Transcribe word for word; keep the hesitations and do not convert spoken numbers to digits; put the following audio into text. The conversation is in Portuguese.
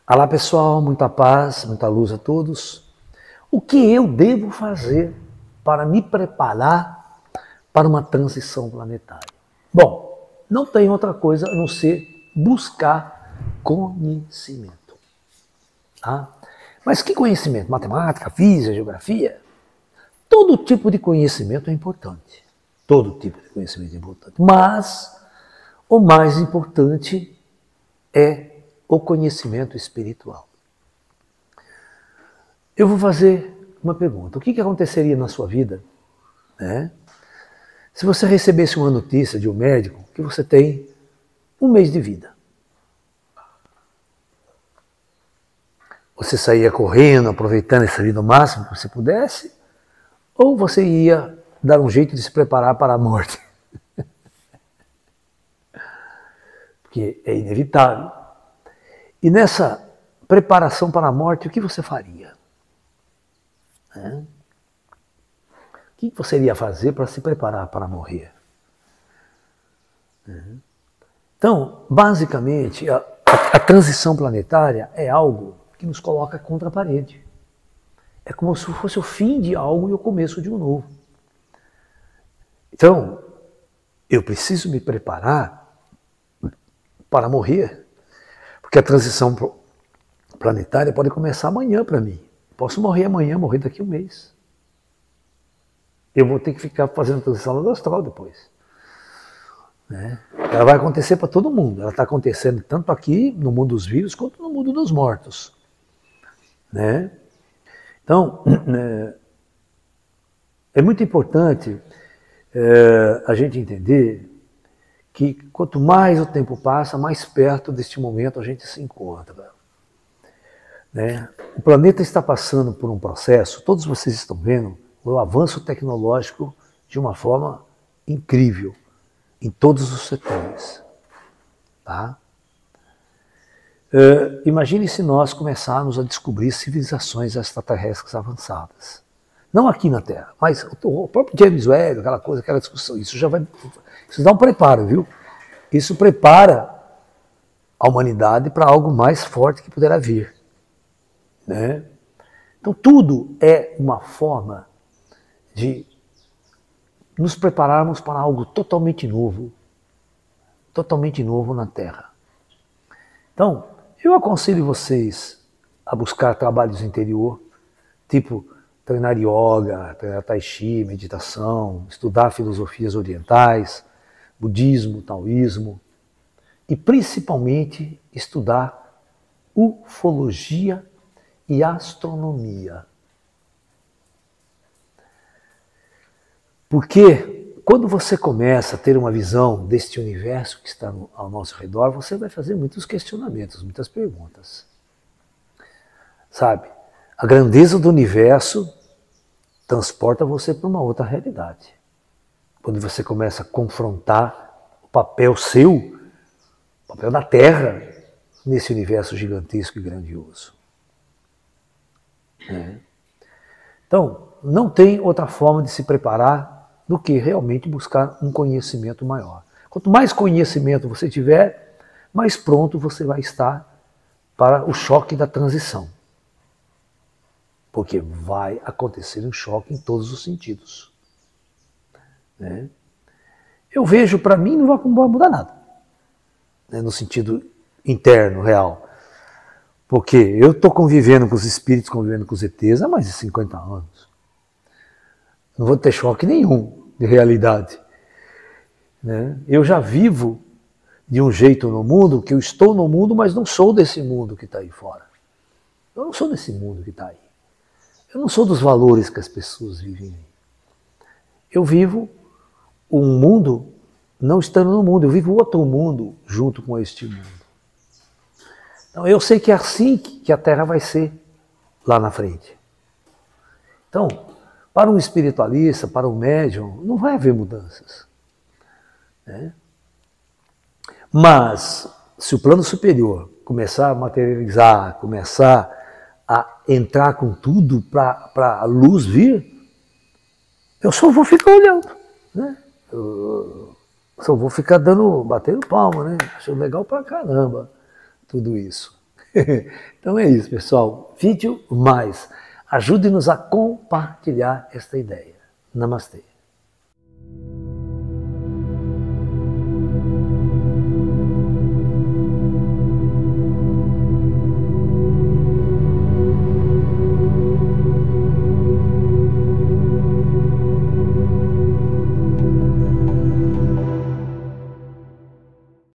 Olá pessoal, muita paz, muita luz a todos. O que eu devo fazer para me preparar para uma transição planetária? Bom, não tem outra coisa a não ser buscar conhecimento. Tá? Mas que conhecimento? Matemática, física, geografia? Todo tipo de conhecimento é importante. Todo tipo de conhecimento é importante. Mas o mais importante é o conhecimento espiritual. Eu vou fazer uma pergunta. O que, que aconteceria na sua vida, né, se você recebesse uma notícia de um médico que você tem um mês de vida? Você saía correndo, aproveitando essa vida o máximo que você pudesse? Ou você ia dar um jeito de se preparar para a morte? Porque é inevitável. E nessa preparação para a morte, o que você faria? É? O que você iria fazer para se preparar para morrer? É. Então, basicamente, a, a, a transição planetária é algo que nos coloca contra a parede. É como se fosse o fim de algo e o começo de um novo. Então, eu preciso me preparar para morrer. Porque a transição planetária pode começar amanhã para mim. Posso morrer amanhã, morrer daqui a um mês. Eu vou ter que ficar fazendo transição no astral depois. Né? Ela vai acontecer para todo mundo. Ela está acontecendo tanto aqui, no mundo dos vivos, quanto no mundo dos mortos. Né? Então, é muito importante é, a gente entender que quanto mais o tempo passa, mais perto deste momento a gente se encontra. Né? O planeta está passando por um processo, todos vocês estão vendo, o avanço tecnológico de uma forma incrível, em todos os setores. Tá? Uh, imagine se nós começarmos a descobrir civilizações extraterrestres avançadas. Não aqui na Terra, mas o próprio James Webb, aquela coisa, aquela discussão, isso já vai... Isso dá um preparo, viu? Isso prepara a humanidade para algo mais forte que poderá vir. Né? Então tudo é uma forma de nos prepararmos para algo totalmente novo. Totalmente novo na Terra. Então, eu aconselho vocês a buscar trabalhos interior, tipo treinar yoga, treinar tai chi, meditação, estudar filosofias orientais, budismo, taoísmo, e principalmente estudar ufologia e astronomia. Porque quando você começa a ter uma visão deste universo que está ao nosso redor, você vai fazer muitos questionamentos, muitas perguntas. Sabe? A grandeza do universo transporta você para uma outra realidade. Quando você começa a confrontar o papel seu, o papel da Terra, nesse universo gigantesco e grandioso. É. Então, não tem outra forma de se preparar do que realmente buscar um conhecimento maior. Quanto mais conhecimento você tiver, mais pronto você vai estar para o choque da transição. Porque vai acontecer um choque em todos os sentidos. Né? Eu vejo, para mim, não vai mudar nada. Né? No sentido interno, real. Porque eu estou convivendo com os espíritos, convivendo com os E Tês há mais de cinquenta anos. Não vou ter choque nenhum de realidade. Né? Eu já vivo de um jeito no mundo, que eu estou no mundo, mas não sou desse mundo que está aí fora. Eu não sou desse mundo que está aí. Eu não sou dos valores que as pessoas vivem aí. Eu vivo um mundo, não estando no mundo, eu vivo outro mundo junto com este mundo. Então eu sei que é assim que a Terra vai ser lá na frente. Então, para um espiritualista, para um médium, não vai haver mudanças. Né? Mas, se o plano superior começar a materializar, começar a entrar com tudo para a luz vir, eu só vou ficar olhando. Né? Eu só vou ficar dando, batendo palma, né? Acho legal pra caramba tudo isso. Então é isso, pessoal. Vídeo mais. Ajude-nos a compartilhar esta ideia. Namastê.